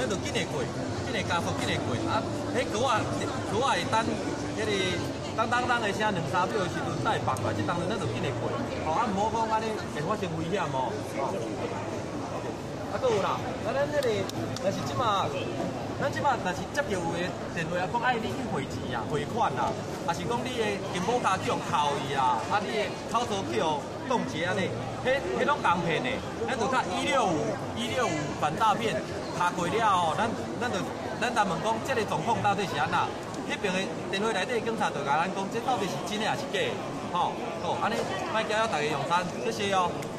咱就紧会过，紧会加速，紧会过。啊，迄鼓啊会等，迄个当的声2-3秒的时阵，才会放过来，即当然咱就紧会过。哦，啊，毋好讲安尼会发生危险哦。啊，搁有啦，咱迄个，但是即马。咱即摆若是接到有诶电话啊，讲爱你去汇钱啊、汇款啦，啊是讲你诶金宝卡去用扣伊啊，啊你诶口座去用冻结安尼，迄拢共骗诶。咱就较165反诈骗查过了后，咱来问讲，即个状况到底是安那？迄边诶电话内底警察就甲咱讲，这到底是真诶还是假？吼，好，安尼，莫惊扰大家用餐，谢谢哦。